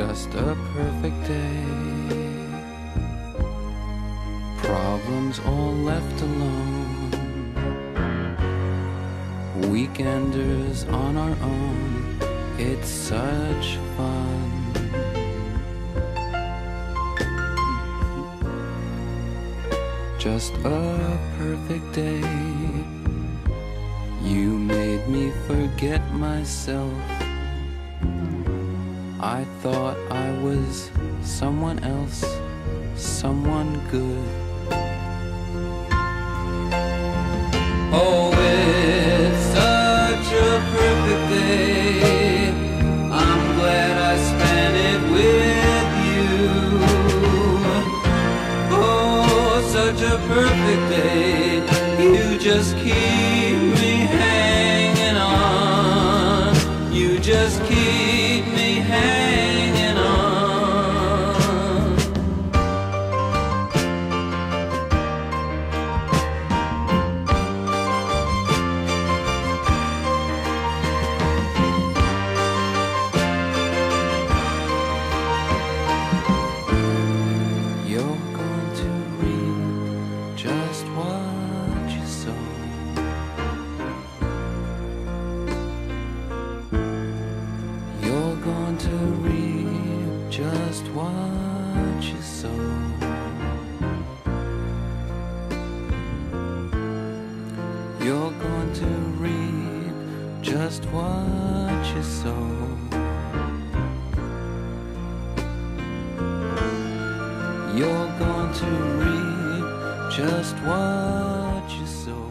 just a perfect day. Problems all left alone. Weekenders on our own. It's such fun. Just a perfect day. You made me forget myself. I thought I was someone else, someone good. Oh, it's such a perfect day. I'm glad I spent it with you. Oh, such a perfect day. You just keep me hanging on. You just keep me hanging on. You're going to reap just what you sow. You're going to reap just what you sow. You're going to reap just what you sow. You're going to reap just what you sow.